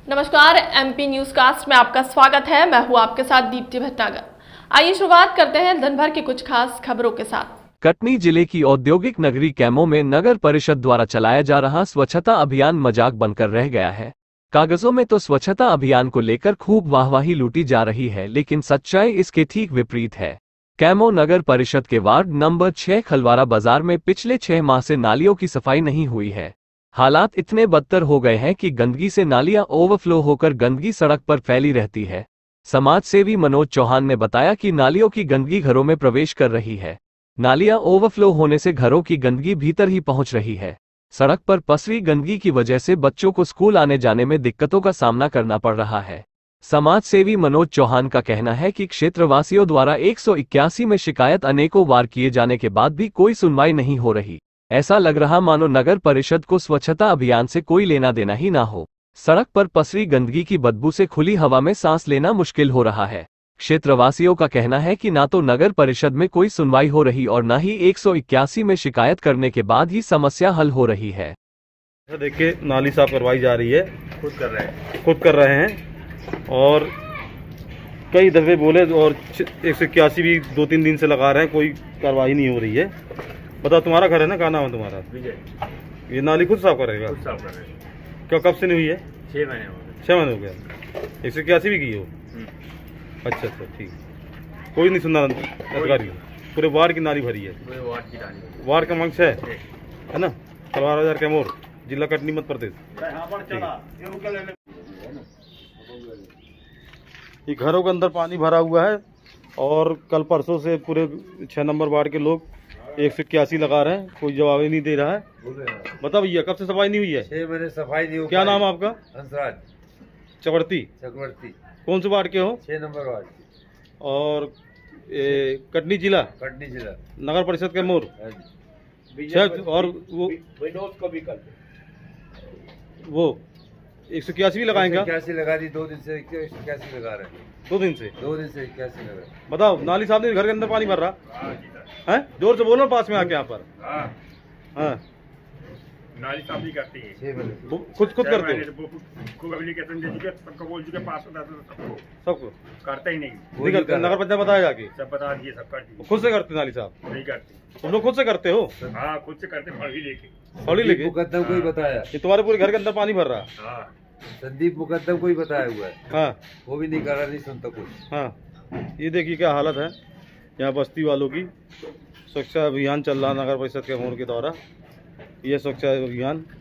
नमस्कार, MP news cast में आपका स्वागत है। मैं हूं आपके साथ दीप्ति भटनागर। आइए शुरुआत करते हैं दिन भर की कुछ खास खबरों के साथ। कटनी जिले की औद्योगिक नगरी कैमो में नगर परिषद द्वारा चलाया जा रहा स्वच्छता अभियान मजाक बनकर रह गया है। कागजों में तो स्वच्छता अभियान को लेकर खूब वाहवाही लूटी जा रही है, लेकिन सच्चाई इसके ठीक विपरीत है। कैमो नगर परिषद के वार्ड नंबर 6 खलवारा बाजार में पिछले 6 माह से नालियों की सफाई नहीं हुई है। हालात इतने बदतर हो गए हैं कि गंदगी से नालियां ओवरफ्लो होकर गंदगी सड़क पर फैली रहती है। समाज सेवी मनोज चौहान ने बताया कि नालियों की गंदगी घरों में प्रवेश कर रही है। नालियां ओवरफ्लो होने से घरों की गंदगी भीतर ही पहुंच रही है। सड़क पर पसरी गंदगी की वजह से बच्चों को स्कूल आने जाने में दिक्कतों का सामना करना पड़ रहा है। समाज सेवी मनोज चौहान का कहना है कि क्षेत्रवासियों द्वारा 181 में शिकायत अनेकों बार किए जाने के बाद भी कोई सुनवाई नहीं हो रही। ऐसा लग रहा मानो नगर परिषद को स्वच्छता अभियान से कोई लेना देना ही ना हो। सड़क पर पसरी गंदगी की बदबू से खुली हवा में सांस लेना मुश्किल हो रहा है। क्षेत्रवासियों का कहना है कि ना तो नगर परिषद में कोई सुनवाई हो रही और ना ही 181 में शिकायत करने के बाद ही समस्या हल हो रही है। देख के नाली साफ करवाई जा रही है, खुद कर रहे हैं और कई दफे बोले और 181 भी 2-3 दिन से लगा रहे हैं, कोई कार्रवाई नहीं हो रही है। बताओ, तुम्हारा घर है ना, क्या नाम है तुम्हारा? विजय। ये नाली खुद साफ करेगा? खुद साफ करेगा। क्या कब से नहीं हुई है? 6 महीने हो गए। 6 महीने हो गया। 181 भी की हो? अच्छा, ठीक। कोई नहीं सुनना अधिकारी? पूरे वार्ड की नाली भरी है? पूरे वार्ड की नाली। वार्ड क्रमांक 6 है ना, खलवारा बाजार कैमूर, जिला कटनी मध्य प्रदेश। ये घरों के अंदर पानी भरा हुआ है और कल परसों से पूरे 6 नंबर वार्ड के लोग 181 लगा रहे हैं, कोई जवाब ही नहीं दे रहा है। बताओ भैया, कब से सफाई नहीं हुई है? 6 महीने सफाई नहीं हुई। क्या नाम है आपका? हंसराज चक्रवर्ती। कौन से वार्ड के हो? 6 नंबर वार्ड। और कटनी जिला नगर परिषद के मोर। और वो 181 भी लगाएंगे? 181 लगा दी, 2 दिन से 181 लगा रहे हैं। 2 दिन से 181 लगा रहे। बताओ, नाली साहब ने घर के अंदर पानी भर रहा है? जोर से बोलो पास में आके यहाँ पर। हाँ, नाली साफ भी करती है, खुद करते हो? सबको करते ही नहीं करते? नगर पंचायत बताया जाके सब बता दिए, सब कर दिए। खुद से करते नाली साहब? नहीं करते। तुम लोग खुद से करते हो? हाँ, खुद से करते, फौड़ी लेके। मुकद्दम को ही बताया ये तुम्हारे पूरे घर के अंदर पानी भर रहा? हाँ, संदीप मुकद्दम को ही बताया हुआ है। हाँ, वो भी नहीं कर रहा, नहीं सुनता कुछ। हाँ, ये देखिए क्या हालत है यहाँ बस्ती वालों की। स्वच्छता अभियान चल रहा नगर परिषद के मोड़ के द्वारा। ये स्वच्छता अभियान